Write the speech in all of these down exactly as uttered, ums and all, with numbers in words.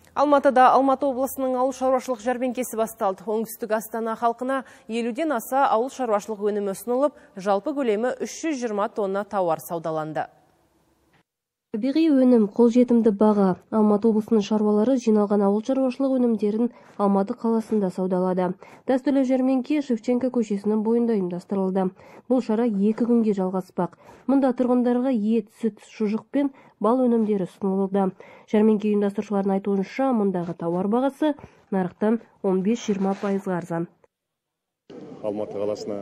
Алматыда Алматы облысының ауыл шаруашылық жәрмеңкесі басталды. Оңтүстік Астана халқына елуден аса ауыл шаруашылық өнімі ұсынылып, жалпы көлемі үш жүз жиырма тонна тауар саудаланды. Табиғи өнім, қолжетімді баға. Алматы облысының шаруалары жиналған ауыл шаруашылық өнімдерін Алматы қаласында саудалады. Дәстүрлі жәрмеңке Шевченко көшесінің бойында ұйымдастырылды. Бұл шара екі күнге жалғаспақ. Мұнда тұрғындарға ет, сүт, шұжық пен бал өнімдері ұсынылды. Жәрмеңке ұйымдастырушылардың айтуынша, мұндағы тауар бағасы нарықтан он бес жиырма пайызға арзан. Алматы қаласына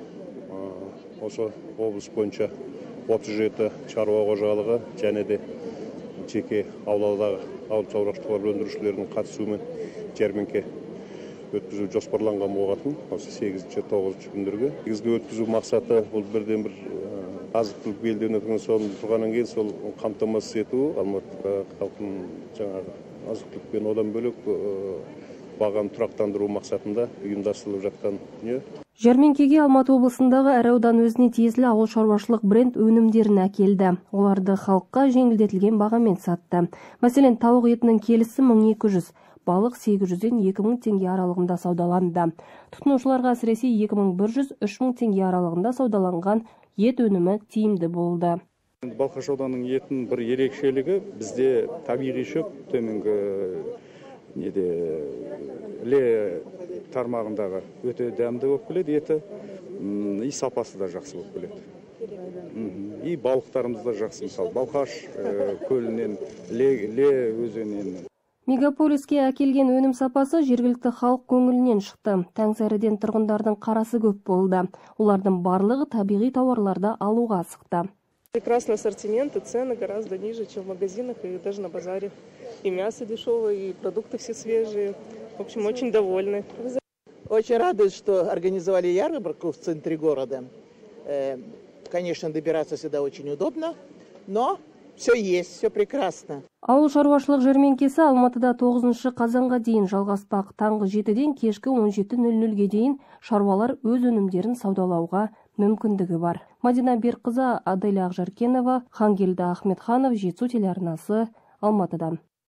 осы облыс бойынша отыз жеті шаруа қожалығы және де жеке ауладағы ауыл шаруашылық өндірушілердің қатысуымен жәрмеңке өткізу жоспарланған болатын осы сегізінші тоғызыншы күндерге. Негізгі өткізу мақсаты бұл бірден бір азық-түлік белдеуінен соң тұрғаннан кейін сол қамтамасыз ету, Алматы халқының жаңағы азық-түлікпен одан бөлек бағаны тұрақтандыру мақсатында ұйымдастырылып жатқан дүние. Жәрмеңкеге Алматы облысындағы әр аудан өзіне тиесілі ауыл шаруашылық бренд өнімдерін әкелді. Оларды халыққа жеңілдетілген бағамен сатты. Мәселен, тауық етінің келісі мың екі жүз, балық сегіз жүзден екі мың теңге аралығында саудаланды. Тұтынушыларға әсіресе екі мың бір жүз үш мың теңге аралығында саудаланған ет өнімі тиімді болды. Балқаш ауданының етін бір ерекшелігі бізде табиғи шөп төменгі неде ле тармағындағы өте дәмді болып келеді еті, и сапасы да жақсы болып келеді. И балықтарымыз да жақсы, мысалы Балқаш көлінен, ле өзенінен. Мегаполиске әкелген өнім сапасы жергілікті халық көңілінен шықты. Таңсәріден тұрғындардың қарасы көп болды. Олардың барлығы табиғи тауарларды алуға асықты. Прекрасный ассортимент и цены гораздо ниже, чем в магазинах и даже на базаре. И мясо дешевое, и продукты все свежие. В общем, очень довольны. Очень радует, что организовали ярмарку в центре города. Конечно, добираться сюда очень удобно, но все есть, все прекрасно. Ауыл шаруашылық жәрмеңкесі Алматыда тоғызыншы қазанға дейін жалғаспақ. Таңғы жетіден кешкі он жеті нөл нөлге дейін шаруалар өз өнімдерін саудалауға мүмкіндігі бар. Мадина Берқызы, Аделя Ақжаркенова, Хангелді Ахметханов, Жетісу телеарнасы, Алматыдан.